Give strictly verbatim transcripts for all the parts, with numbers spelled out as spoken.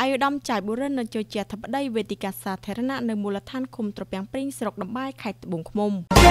អាយុដំចៃបុរិននៅជួយជាធិបតីវេទិកាសាធារណៈនៅមូលដ្ឋានឃុំត្រពាំងព្រីងស្រុកដំបាយខេត្តត្បូងឃ្មុំ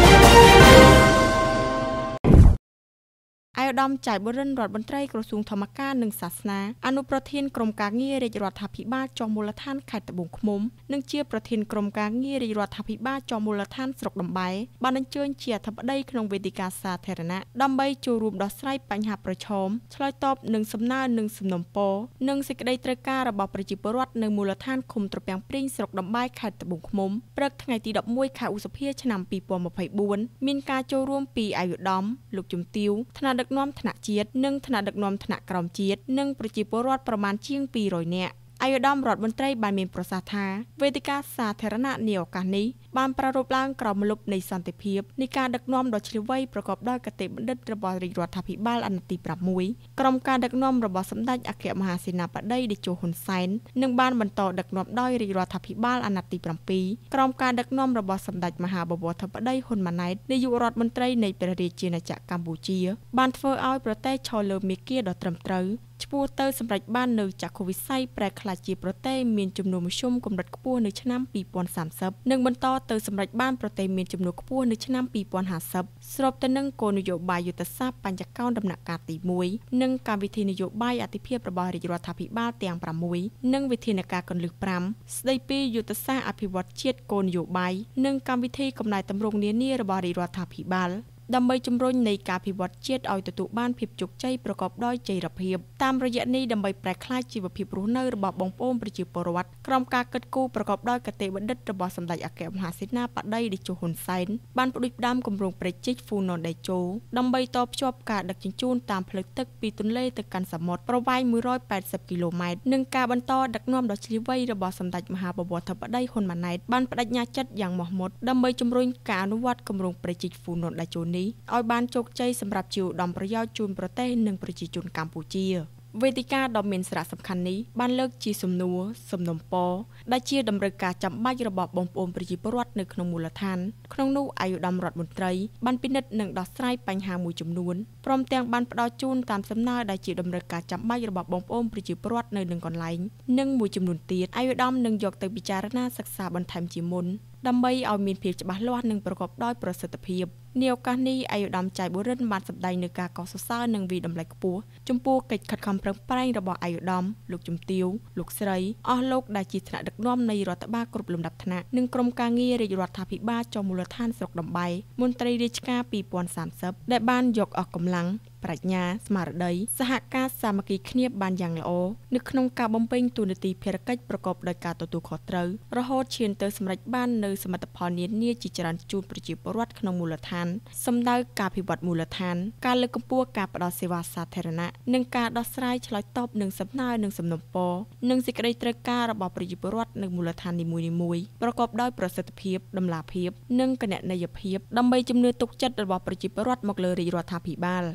អាយុដំចៃបុរិនរដ្ឋមន្ត្រីក្រសួងធម្មការនិងសាសនាអនុប្រធានក្រុមការងាររាជរដ្ឋាភិបាលចុះមូលដ្ឋានខេត្តត្បូងឃ្មុំនិងជាប្រធានក្រុមការងាររាជរដ្ឋាភិបាលចុះមូលដ្ឋានស្រុកដំបាយបានអញ្ជើញជាអធិបតីក្នុងវេទិកាសាធារណៈដើម្បីចូលរួមដោះស្រាយបញ្ហាប្រឈមឆ្លើយតបនឹងសំណើនិងសំណុំពរនិងសេចក្តីត្រូវការរបស់ប្រជាពលរដ្ឋនៅមូលដ្ឋានឃុំត្រពាំងព្រីងស្រុកដំបាយខេត្តត្បូងឃ្មុំព្រឹកថ្ងៃទីដប់មួយខែឧសភាឆ្នាំពីរពាន់ម្ភៃបួនមានការចូលរួមពីអាយុដំលោកជំទាវថ្នាក់ដឹកនាំថ្នាក់ជាតិនិងថ្នាក់ដឹកនាំថ្នាក់ក្រោមជាតិនិងប្រជាពលរដ្ឋប្រមាណជាងពីររយនាក់អាយុដំរដ្ឋមន្ត្រីបានមានប្រសាសន៍ថាវេទិកាសាធារណៈនាឱកាសនេះបានប្រារព្ធឡើងក្រោមម្លប់នៃសន្តិភាពនៃការដឹកនាំដ៏ឈ្លាសវៃប្រកបដោយគតិបណ្ឌិតរបស់រាជរដ្ឋាភិបាលអាណត្តិទីប្រាំមួយក្រុមការដឹកនាំរបស់សម្ដេចអគ្គមហាសេនាបតីតេជោហ៊ុនសែននិងបានបន្តដឹកនាំដោយរាជរដ្ឋាភិបាលអាណត្តិទីប្រាំពីរក្រុមការដឹកនាំរបស់សម្ដេចមហាបវរធិបតីហ៊ុនម៉ាណែតនាយករដ្ឋមន្ត្រីនៃព្រះរាជាណាចក្រកម្ពុជាបានធ្វើឲ្យប្រទេសឈរលើមាគ៌ាដ៏ត្រឹមត្រូវឆ្ពោះទៅសម្រេចបាននៅចក្ខុវិស័យប្រែក្លាយជាប្រទេសមានចំនួនមធ្យមកម្រិតខ្ពស់នៅឆ្នាំពីរពាន់សាមសិបនិងបន្តទៅសម្រេចបានប្រទេសមានចំនួនខ្ពស់នៅឆ្នាំពីរពាន់ហាសិបស្របទៅនឹងគោលនយោបាយយុទ្ធសាស្ត្របញ្ចកោណដំណាក់កាលទីមួយនិងកម្មវិធីនយោបាយអធិភាពរបស់រាជរដ្ឋាភិបាលទាំងប្រាំមួយនិងវិធានការកន្លឹះប្រាំស្ដីពីយុទ្ធសាស្ត្រអភិវឌ្ឍជាតិគោលនយោបាយនិងកម្មវិធីកំណែទម្រង់នានារបស់រាជរដ្ឋាភិបាលដើម្បីជំរុញនៃការអភិវឌ្ឍជាតិឲ្យទទួលបានភាពជោគជ័យប្រកបដោយចីរភាពតាមរយៈនេះដើម្បីប្រែក្លាយជីវភាពរស់នៅរបស់បងប្អូនប្រជាពលរដ្ឋក្រុមការកិត្តគូប្រកបដោយគតិបណ្ឌិតរបស់សម្ដេចអគ្គមហាសេនាបតីតេជោហ៊ុនសែនបានផ្ដួចផ្ដើមគម្រោងប្រជិកហ្វូណនតេជោដើម្បីតភ្ជាប់ការដឹកជញ្ជូនតាមផ្លូវទឹកពីទន្លេទៅកាន់សមុទ្រប្រវែងមួយរយប៉ែតសិបគីឡូម៉ែត្រនិងការបន្តដឹកនាំដ៏ឈ្លាសវៃរបស់សម្ដេចមហាបវរធិបតីហ៊ុនម៉ាណែតបានបដិញ្ញាចិត្តយ៉ាងមោះមុតដើម្បីជំរុញការអនុវត្តគម្រោងប្រជិកហ្វូណនតេជោនេះឲ្យបានជោគជ័យសម្រាប់ជាឧត្តមប្រយោជន៍ជូនប្រទេសនិងប្រជាជនកម្ពុជាវេទិកាដ៏មានសារៈសំខាន់នេះបានលើកជាសំណួរសំណុំពរដែលជាតម្រូវការចាំបាច់របស់បងប្អូនប្រជាពលរដ្ឋនៅក្នុងមូលដ្ឋានក្នុងនោះអាយុដំរដ្ឋមន្ត្រីបានពិនិត្យនិងដោះស្រាយបញ្ហាមួយចំនួនព្រមទាំងបានផ្ដល់ជូនតាមសំណើដែលជាតម្រូវការចាំបាច់របស់បងប្អូនប្រជាពលរដ្ឋនៅនឹងកន្លែងនិងមួយចំនួនទៀតអាយុដំនឹងយកទៅពិចារណាសិក្សាបន្ថែមជាមុនដើម្បីឲ្យមានភាពច្បាស់លាស់និងប្រកបដោយប្រសិទ្ធភាពនាឱកាសនេះអាយុដំចៃបុរិនបានសម្ដែងនៅការកោតសរសើរនិងវិតម្លៃខ្ពស់ចំពោះកិច្ចខិតខំប្រឹងប្រែងរបស់អាយុដំលោកជំទាវលោកស្រីអស់លោកដែលជាថ្នាក់ដឹកនាំនៃរដ្ឋបាលគ្រប់លំដាប់ថ្នាក់និងក្រុមការងាររាជរដ្ឋាភិបាលចុះមូលដ្ឋានស្រុកដំបាយមន្ត្រីរាជការពីរពាន់សាមសិបដែលបានយកអស់កម្លាំងប្រាជ្ញាស្មារតីសហការសាមគ្គីគ្នាបានយ៉ាងល្អនៅក្នុងការបំពេញតួនាទីភារកិច្ចប្រកបដោយការទទួលខុសត្រូវរហូតឈានទៅសម្រេចបាននៅសមិទ្ធផលនានាជាច្រើនជូនប្រជាពលរដ្ឋក្នុងមូលដ្ឋានសម្ដៅការអភិវឌ្ឍមូលដ្ឋានការលើកកម្ពស់ការផ្តល់សេវាសាធារណៈនិងការដោះស្រាយឆ្លើយតបនឹងសំណើនិងសំណុំពរនិងសេចក្តីត្រូវការរបស់ប្រជាពលរដ្ឋនៅមូលដ្ឋាននីមួយៗប្រកបដោយប្រសិទ្ធភាពតម្លាភាពនិងគណនេយ្យភាពដើម្បីជំនឿទុកចិត្តរបស់ប្រជាពលរដ្ឋមកលើរាជរដ្ឋាភិបាល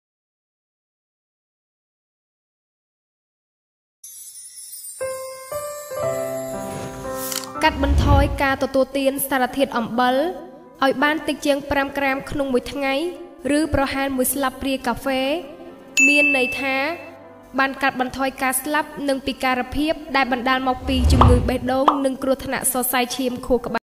កាត់បន្ថយការទទួលទានសារធាតុអំបិលឲ្យបានតិចជាងប្រាំក្រាមក្នុងមួយថ្ងៃឬប្រហែលមួយស្លាបព្រាកាហ្វេមានន័យថាបានកាត់បន្ថយការស្លាប់និងពិការភាពដែលបណ្ដាលមកពីជំងឺបេះដូងនិងគ្រោះថ្នាក់សរសៃឈាមខួរក្បាល